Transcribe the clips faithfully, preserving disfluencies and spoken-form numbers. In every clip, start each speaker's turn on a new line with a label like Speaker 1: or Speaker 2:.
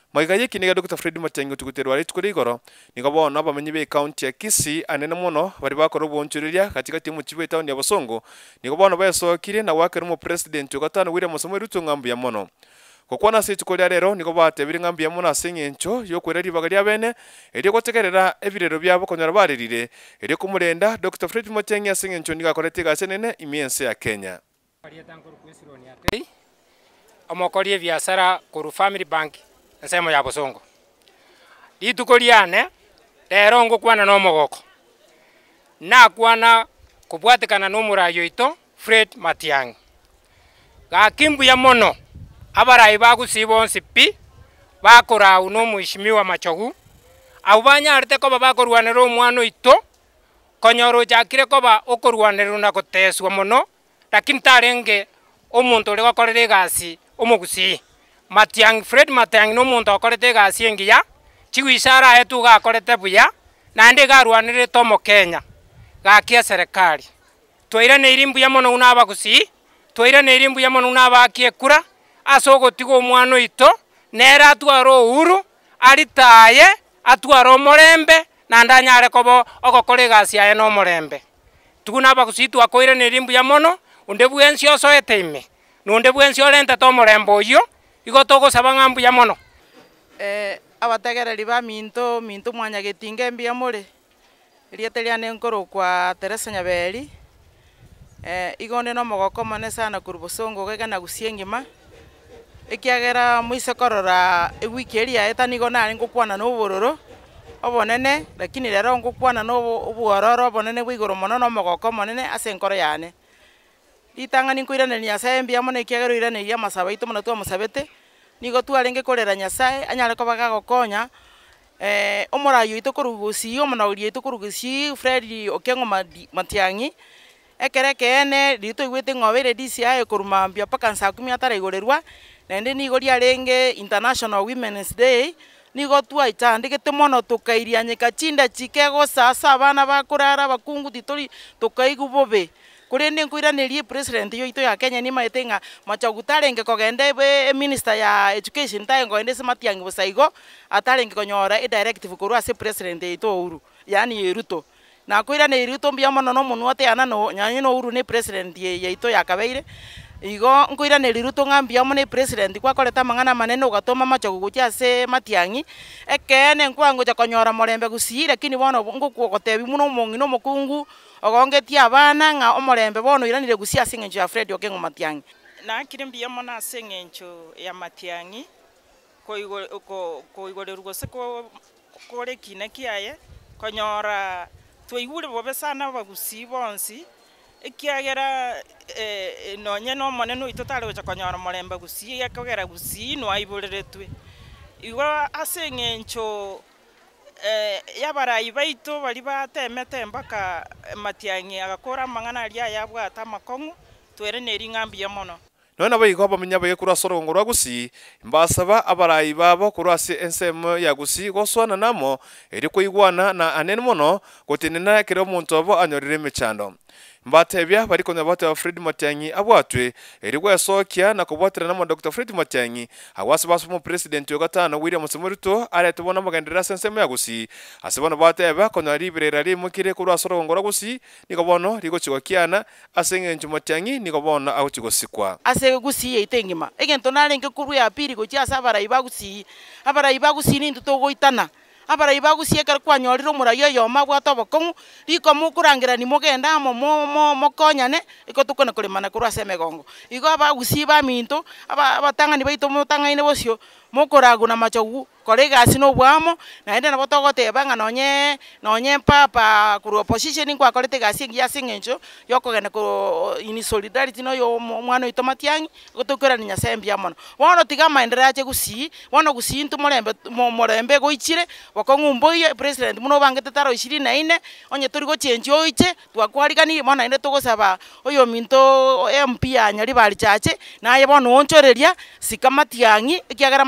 Speaker 1: Maigaye kiniga Doctor Fred Matiang'i tukuterwa ari tukuri igoro nigo bona bamenye be county ya Kisii anene muno bari bakora bonchuriria katika timu chiwe town ya Bosongo nigo bona bayasokire na wake rumo president ugatana William Samuel Ruto ngambu ya muno kokwana se tukoria rero nigo batebire ngambu ya muno asengencho yo kwereri bagaria bene eri gotegerera ebirero byabo konyara baririre eri kumurenda Doctor Fred Matiang'i asengencho niga korete gasenene imiense ya Kenya
Speaker 2: omokorie biashara kuru family bank nsemo ya Bosongo litukoriane rero ngukwana no mogoko na kwana kubwatikana no murayo ito Fred Matiang'i gakimbu ya mono abarayi bagusibonsi pi bakora uno muheshimiwa Machogu abo banyarite ko bakorwanira omwana ito konyoro jakire ko ba okorwanira na goteswa mono lakini tarenge omuntu uri gokorera gasi omugusi Matiang'i Fred Matiang'i no muntu akorete gasi engiya chigwishara etu gakorete buya nande garwanire tomo Kenya gakia serikali toire ne irimbu ya mono unaba gusi toire ne irimbu ya mono unaba akiekura asogo tigo omwana ito nera atwaro uhuru aritaye atwaro morembe nandanyare kobo ogokore gasi aye no morembe tuguna bagusi twakoire ne irimbu ya mono unde bwensi oso eteime nunde bwensi orente to morembo yo igotogo saba ngambu ya mono
Speaker 3: eh abategereri ba minto minto mwanya getinge mbia muri rieteria ne nkoro kwa Teresa Nyaberi eh igonde no mogoko mane sana kuru Bosongo gega na gusiengima ikiagera muise korora ewiki eria etanigo nari ngukwana no bororo obonene lakini rero ngukwana no obuororo obonene bwigoro mono no mogoko monene ase nkoro yane itangani nkuirane Nyasaye mbia mono ikiagero irane iria masaba ito mono twa musabete nigo twarenge korera Nyasaye anyare ko bagagokonya eh omorayo ito korugusi omonauri ito korugusi Fred Okengo Matiang'i ekereke ene rito igwete ngobere D C I korumambia paka saa kumi atara igorerwa nende nigo riarenge International Women's Day nigo twaitandikete mono tukairia nyeka chinda chikego sasa abana bakurara bakungu titori tukaigubobe kurende nkuiranirie president yo ito ya Kenya ni maetenga Machogu tarenge kogende be minister ya education tayengo ende Matiang'i bosaigo atarenge konyora e directive kurwa se president ito Uhuru yani Ruto na kuirane Ruto mbia mono no munu ate ana no nyanyi no Uhuru ni president ye ito ya kabeire igo nkuirane Ruto ngambia mono president kwa koreta mangana manene ugatoma Machogu gutia se Matiang'i ekene nkwango ja konyora morembe gusire lakini bono ngukugotebi muno mongi no mukungu ogongetia abana nga omorembe bono iranire gusia singencho ya Fred Okengo Matiang'i
Speaker 4: na kirimbia mona singencho ya Matiang'i koigo ko koigorerwa se ko kore kine kiaye konyora twaigure bobe sana bagusi bonsi ikiagera eh nonye no moneno itotare gocha konyora morembe gusi yakogera gusi no aiboreretwe igo asengencho eh yabarayi baito bali batemete mpaka Matiang'i agakora mangana aria yabwata makongu twere neri ngambi ya mono
Speaker 1: nona bayigo bamenya baye kura sorongo rwa gusi mbasaba abarayi babo kurase ensem ya gusi goswana namo eri kuigwana na anene mono gotenena kero muntu abo anyorire mechando mbatebya bari konya bate wa Fred Matiang'i abwatwe eri gwesokia na kubwatira na Doctor Fred Matiang'i awasaba mu president yo gatano William Samuel Ruto arete bona magandira sensemo ya gusi asibona bateba konya libirera rimukire kuri sorongo rwa gusi niko bono rigo chigokiana asengenjo Matiang'i niko bono au chigosikwa
Speaker 3: ase gusi yeitengima egento narenge kuru ya piri gocha sabara ibagusi abara ibagusi ni ntutogoitana abara ibagusi ekar kwanyoriro murayo yo mabwato bokongu riko mukurangira ni mogenda mo mo mokonyane iko tukone kulimana kuru ase megongo igo abagusi ba minto abatangani baito mutangaine bosio mukoraguna Machogu kore gasi no bwamo na ende na botogote banga nonye nonye papa kuru opposition kwa korete gasi ngia singencho yokogene ko ini solidarity no yo mwana ito Matiang'i gotokera ni Nyasaye mbia mono wono tiga maendeleo ache gusi wono gusi ntu morembe morembe goichire bakongumboye president muno bangete taro ishirini na nne onye turi go change oiche twakwarigani mona ende tugosaba oyo minto M P anyari bali chache naye bono onchoreria sika Matiang'i ikiagera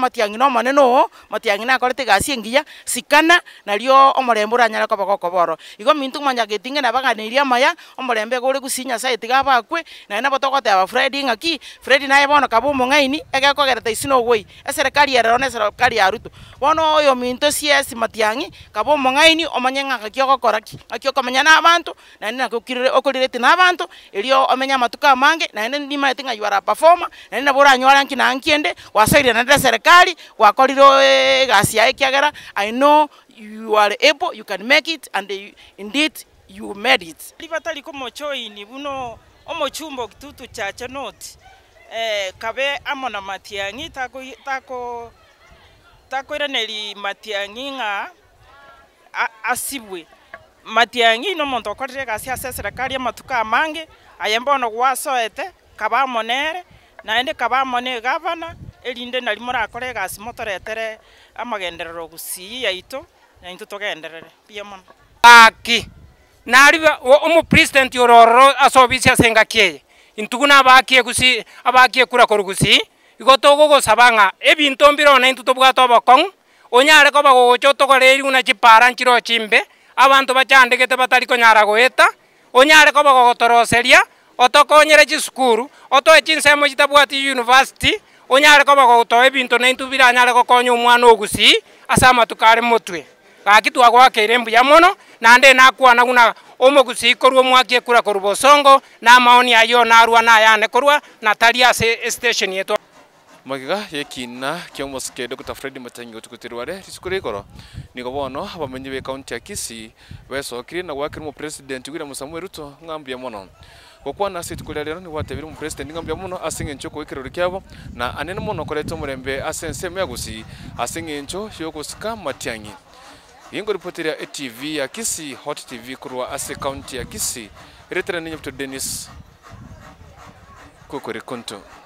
Speaker 3: Matiang'i no maneno Matiang'i na korete gasi engiya sikana na rio omorembe uranyara koba gokoboro igo mintu manya getinge na baganiria maya omorembe gore gusinya site gabakwe na na botokote aba Fred ngaki Fred naye bono kabo mongaini egekogereta isino goi eserikali erero ne serikali ya Ruto bono oyo mintu siesi Matiang'i kabo mongaini omanyenga gakyo gokoraki akyo komenya na abantu na nina kokirire okorirete na abantu elio omenya matuka mange na nina ndima etinga yuara performer na nina bora nywara nkina nkiende wasaire na serikali wakoriro e, gasi ya ekiagera I know you are able, you can make it, and you, indeed you made it.
Speaker 4: Libatali kumochoini buno omochumbo kitutu chacha noti eh kabe amona Matiang'i tako tako tako iraneli Matiang'i nga asibwe Matiang'i no monto korire gasi ase serikali amatuka mange ayembono gwasoete kaba monere na ende kaba mone gavana elinde nali murakore gasi motoretere amagenderero Kisii yaito na into togenderere pia mono
Speaker 2: aki nari omu president yororo asobisia sengakie intuguna bakie Kisii abakie kura koru Kisii igotogo gosabanga ebinto mbiro na into tobwato bakong onyare ko bagocho togoreri una chipara nchiro chimbe abantu bachandegete batari konyara goeta onyare ko bagotoroseria otokonyere chisukuru otoe chinsemo chitabwati university onyare ko bagotoe ebinto na into biranyare ko konyo omwana Kisii asama tukare motwe gaki twagwakeire mbuya mono nande nakwana guna omo Kisii korwa mwakie kura korubosongo na maoni ayo narwa na yane korwa Natalia se station yeto
Speaker 1: magiga yekina kyomoske Doctor Fred Matiang'i otukutirware risukure koro nigo bono abamenyi be county ya Kisii besokire na gwakira mu president William Samuel Ruto ngambia mono gokwana situkule rero ni watebire mu president ngambia mono asinge ncho kwikirori kyabo na anene mono koreto murembe asense ya Kisii asinge ncho yogusika Matiang'i ingo ripotiria e T V ya Kisii Hot T V kurwa ase county ya Kisii iretera ninyo to Dennis kokore konto.